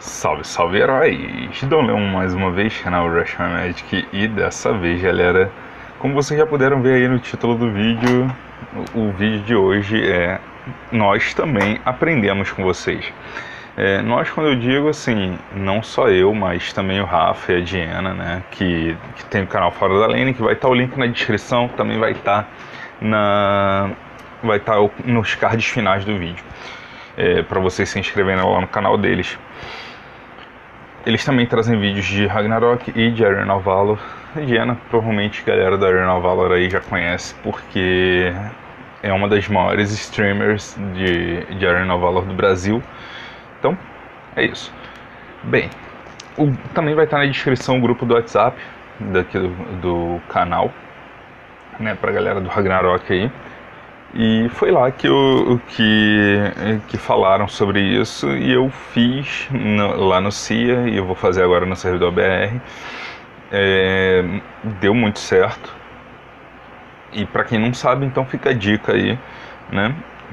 Salve, salve heróis! Dom Leon mais uma vez, canal Rush My Magic, e dessa vez, galera, como vocês já puderam ver aí no título do vídeo, o vídeo de hoje é nós também aprendemos com vocês. Nós, quando eu digo assim, não só eu, mas também o Rafa e a Diana, né, que tem o canal Fora da Lane, que vai estar o link na descrição, também vai estar nos cards finais do vídeo, para vocês se inscreverem lá no canal deles. Eles também trazem vídeos de Ragnarok e de Arena of Valor. A Diana, provavelmente a galera da Arena of Valor aí já conhece, porque é uma das maiores streamers de Arena of Valor do Brasil. Então, é isso. Bem, também vai estar na descrição o grupo do WhatsApp daqui do canal, né, pra galera do Ragnarok aí. E foi lá que falaram sobre isso e eu fiz lá no CIA e eu vou fazer agora no servidor BR. Deu muito certo. E para quem não sabe, então fica a dica aí, né,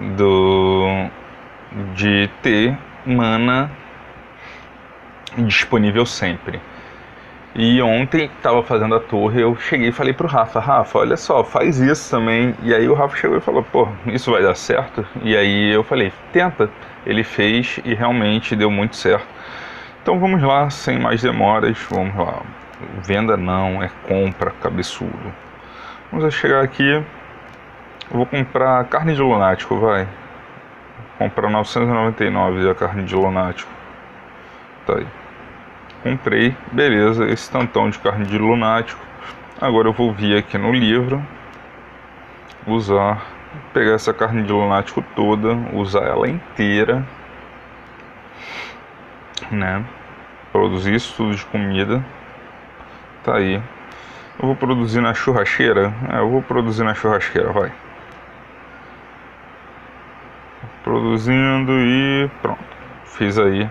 de ter mana disponível sempre. E ontem tava fazendo a torre, eu cheguei e falei pro Rafa, olha só, faz isso também. E aí o Rafa chegou e falou, pô, isso vai dar certo? E aí eu falei, tenta. Ele fez e realmente deu muito certo. Então vamos lá, sem mais demoras, vamos lá. Venda não, é compra, cabeçudo. Vamos chegar aqui, eu vou comprar carne de lunático, vai. Vou comprar 999 a carne de lunático. Tá aí. Comprei, beleza, esse tantão de carne de lunático. Agora eu vou vir aqui no livro, pegar essa carne de lunático toda, usar ela inteira, né? Produzir isso tudo de comida. Tá aí. Eu vou produzir na churrasqueira? Eu vou produzir na churrasqueira, vai. Produzindo e pronto. Fiz aí.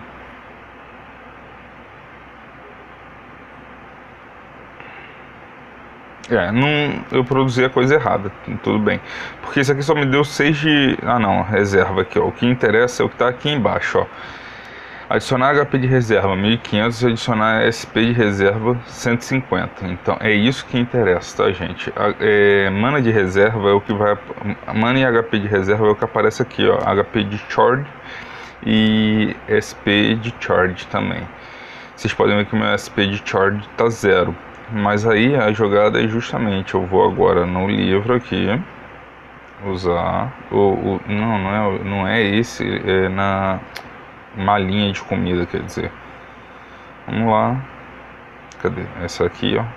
Eu produzi a coisa errada, tudo bem. Porque isso aqui só me deu 6 de... Ah não, reserva aqui, ó. O que interessa é o que tá aqui embaixo, ó. Adicionar HP de reserva 1500 e adicionar SP de reserva 150. Então é isso que interessa, tá, gente? Mana de reserva é o que vai... Mana e HP de reserva é o que aparece aqui, ó. HP de charge e SP de charge também. Vocês podem ver que o meu SP de charge tá 0. Mas aí a jogada é justamente, eu vou agora no livro aqui, usar não é esse, é na malinha de comida, quer dizer. Vamos lá, cadê? Essa aqui, ó.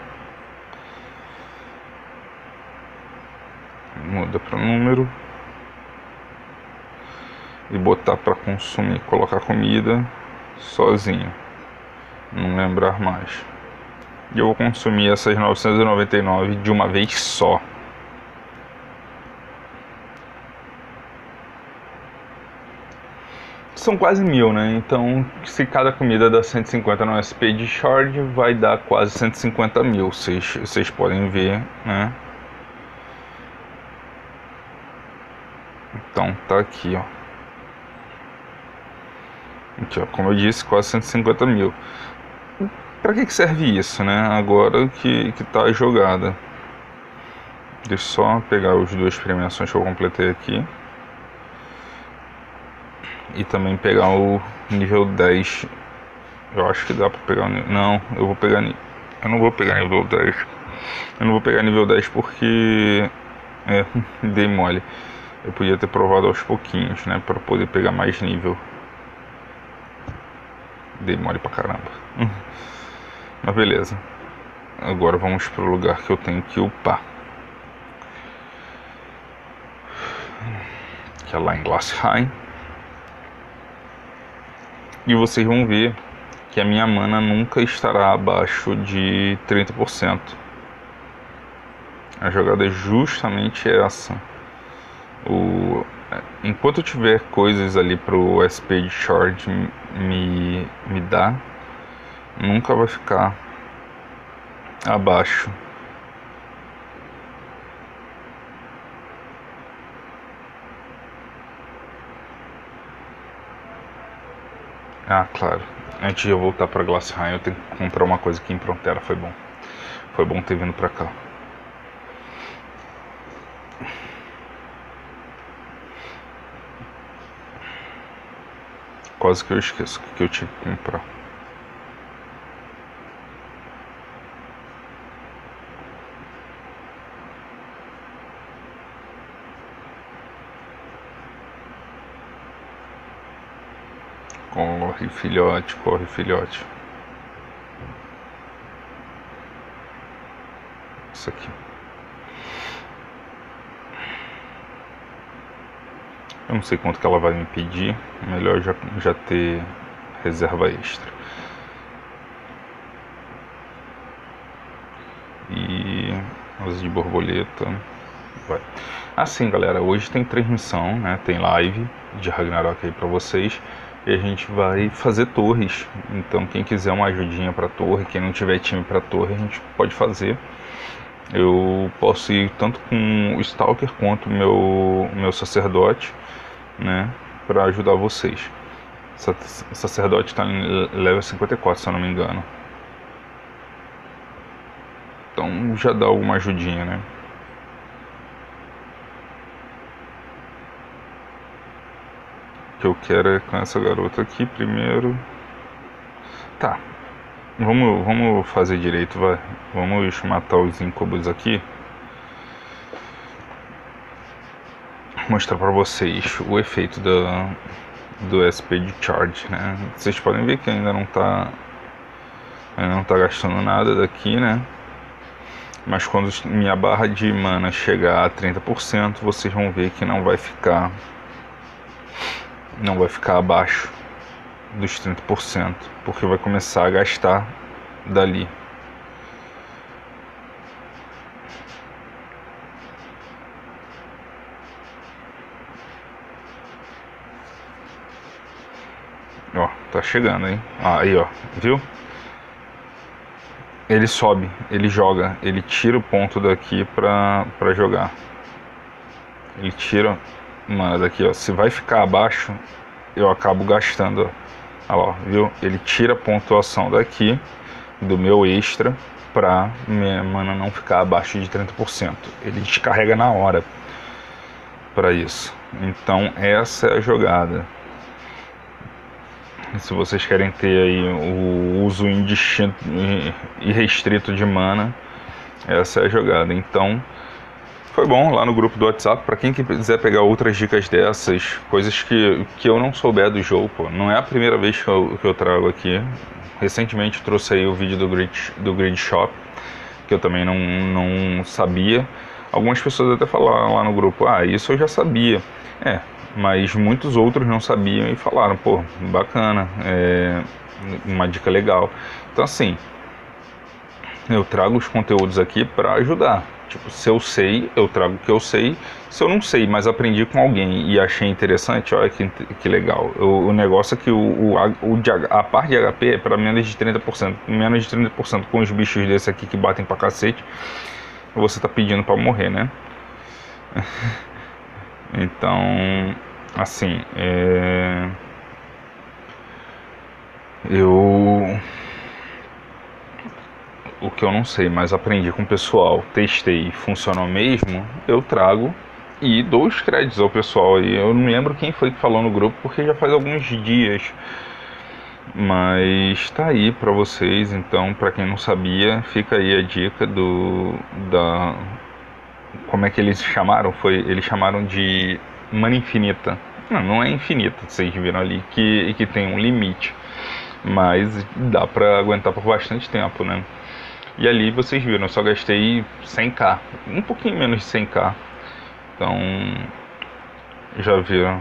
Muda para número e botar para consumir, colocar comida sozinho, não lembrar mais. E eu vou consumir essas 999 de uma vez só. São quase 1000, né? Então, se cada comida dá 150 no SP de charge, vai dar quase 150 mil. Vocês podem ver, né? Então, tá aqui, ó. Aqui, ó, como eu disse, quase 150 mil. Para que serve isso, né? Agora que tá a jogada. Deixa eu só pegar as duas premiações que eu completei aqui. E também pegar o nível 10. Eu acho que dá pra pegar o nível... Não, eu não vou pegar nível 10. Eu não vou pegar nível 10 porque... dei mole. Eu podia ter provado aos pouquinhos, né? Pra poder pegar mais nível. Dei mole pra caramba. Mas beleza. Agora vamos pro lugar que eu tenho que upar. Que é lá em Glassheim. E vocês vão ver que a minha mana nunca estará abaixo de 30%. A jogada é justamente essa. Enquanto eu tiver coisas ali pro SP de charge me dar, nunca vai ficar abaixo. Ah, claro. Antes de eu voltar pra Glassheim, eu tenho que comprar uma coisa aqui em Frontera. Foi bom. Foi bom ter vindo pra cá. Quase que eu esqueço o que eu tinha que comprar. Corre, filhote, corre, filhote. Isso aqui. Eu não sei quanto que ela vai me pedir. Melhor já ter reserva extra. E asas de borboleta. Vai. Assim, galera, hoje tem transmissão, né? Tem live de Ragnarok aí pra vocês. E a gente vai fazer torres. Então quem quiser uma ajudinha pra torre, quem não tiver time pra torre, a gente pode fazer. Eu posso ir tanto com o Stalker quanto o meu sacerdote, né? Pra ajudar vocês. O sacerdote tá em level 54, se eu não me engano. Então já dá alguma ajudinha, né? O que eu quero é com essa garota aqui primeiro. Tá. Vamos fazer direito, vai. Vamos matar os incubos aqui. Mostrar pra vocês o efeito do SP de Charge, né? Vocês podem ver que ainda não tá gastando nada daqui, né? Mas quando minha barra de mana chegar a 30%, vocês vão ver que não vai ficar abaixo dos 30%, porque vai começar a gastar dali. Ó, tá chegando, hein? Aí, ó, viu? Ele sobe, ele joga, ele tira o ponto daqui pra jogar. Ele tira, mano, daqui, ó. Se vai ficar abaixo, eu acabo gastando, ó. Olha lá, viu? Ele tira a pontuação daqui, do meu extra, pra minha mana não ficar abaixo de 30%. Ele descarrega na hora pra isso. Então essa é a jogada. Se vocês querem ter aí o uso indistinto, irrestrito de mana, essa é a jogada. Então, foi bom lá no grupo do WhatsApp. Para quem quiser pegar outras dicas dessas, coisas que eu não souber do jogo, pô. Não é a primeira vez que eu trago aqui. Recentemente trouxe aí o vídeo do Grid Shop, que eu também não sabia. Algumas pessoas até falaram lá no grupo, isso eu já sabia. Mas muitos outros não sabiam e falaram, pô, bacana, uma dica legal. Então assim, eu trago os conteúdos aqui para ajudar. Tipo, se eu sei, eu trago o que eu sei. Se eu não sei, mas aprendi com alguém e achei interessante, olha que legal. O negócio é que a parte de HP é para menos de 30%. Menos de 30% com os bichos desse aqui que batem pra cacete, você tá pedindo para morrer, né? Então, assim, o que eu não sei, mas aprendi com o pessoal, testei e funcionou mesmo, eu trago e dou os créditos ao pessoal. E eu não lembro quem foi que falou no grupo, porque já faz alguns dias, mas tá aí pra vocês. Então, pra quem não sabia, fica aí a dica como é que eles chamaram? Eles chamaram de mana infinita. Não é infinita, vocês viram ali que tem um limite, mas dá pra aguentar por bastante tempo, né? E ali vocês viram, eu só gastei 100k, um pouquinho menos de 100k. Então, já viram.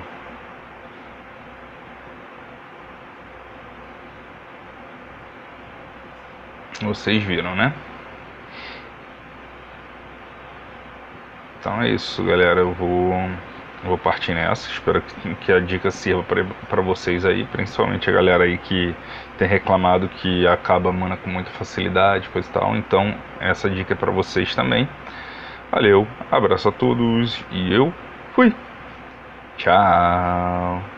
Vocês viram, né? Então é isso, galera. Eu vou partir nessa. Espero que a dica sirva para vocês aí, principalmente a galera aí que tem reclamado que acaba a mana com muita facilidade, coisa e tal. Então essa dica é para vocês também. Valeu, abraço a todos e eu fui. Tchau.